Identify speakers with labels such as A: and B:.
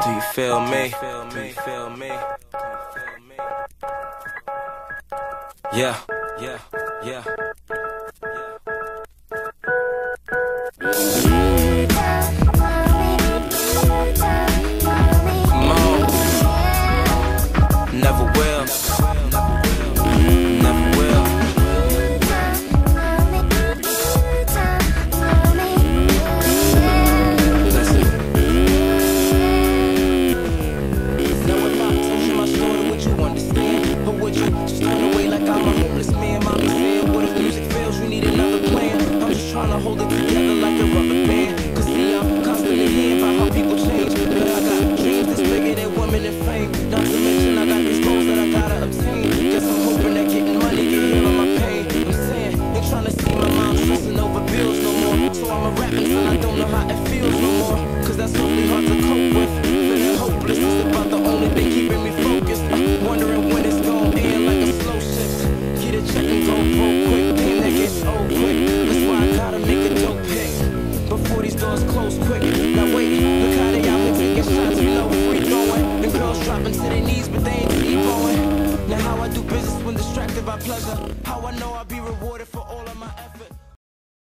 A: Do you feel me? Do you feel me? Yeah, yeah, yeah. Come on. Never will. Never will. Listen. Now if I told you my story, would you understand? Or would you just turn away like I'm a homeless man? Mommy said, what if music fails, you need another plan. I'm just trying to hold it together like a rubber band. Cause see, I'm constantly hearing about how people change. But I got dreams that's bigger than women and fame. Not to mention I got these goals that I gotta obtain. Guess I'm hoping that getting money can heal my pain. I'm saying, ain't trying to see my mom stressing over bills no more. So I'm a rap until I don't know how it feels no more. Cause that's really hard to cope with. Feeling hopeless, it's about the only thing keeping me focused. Wondering when it's gon' end like a slow shift. Get a check and go broke quick, game that gets old quick. That's why I gotta make a dope pick before these doors close quick. Now wait, look how they out here taking shots, you know, free throwing. And girls dropping to their knees, but they ain't T-bowing. Now how I do business when distracted by pleasure. How I know I'll be rewarded for all of my effort.